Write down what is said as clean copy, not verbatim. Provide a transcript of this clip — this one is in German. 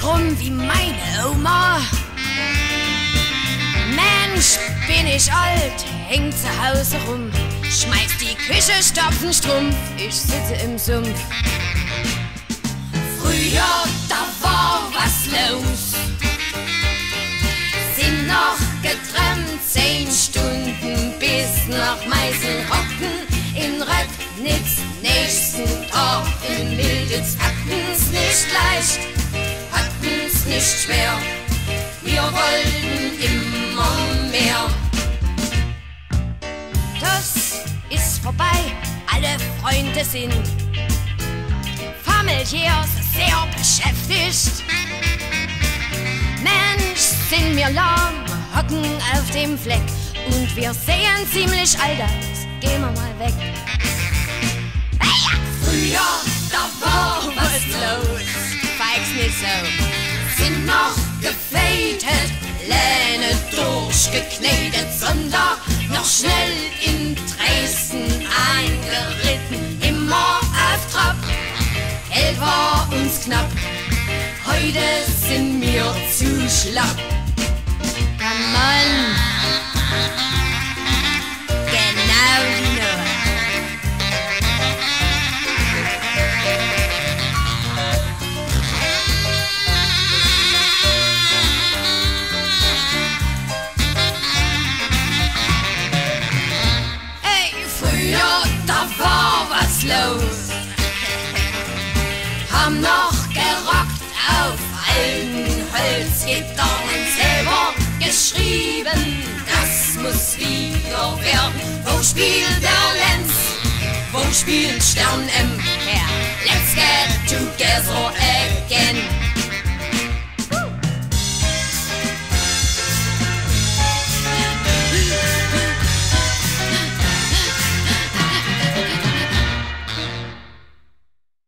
rum wie meine Oma. Mensch, bin ich alt, häng zu Hause rum, schmeiß die Küche, stopfen Strumpf, ich sitze im Sumpf. Früher, da war was los, sind noch getrennt 10 Stunden bis nach Meiselhocken. In Röcknitz nächsten Tag in Milditz hatten's nicht leicht, hatten's nicht schwer, wir wollten immer mehr. Das ist vorbei, alle Freunde sind familiär sehr beschäftigt. Mensch, sind wir lahm, hocken auf dem Fleck und wir sehen ziemlich alt aus. Gehen wir mal weg. Hey, früher, da war was los, feig's nicht so. Sind noch gefätet, Lähne durchgeknetet, Sonder noch schnell in Dresden eingeritten. Immer auf Trab, Geld war uns knapp, heute sind wir zu schlapp. Come on. Los. Haben noch gerockt auf alten Holzgitarren, selber geschrieben, das muss wieder werden. Wo spielt der Lenz? Wo spielt Stern M? Let's get together again.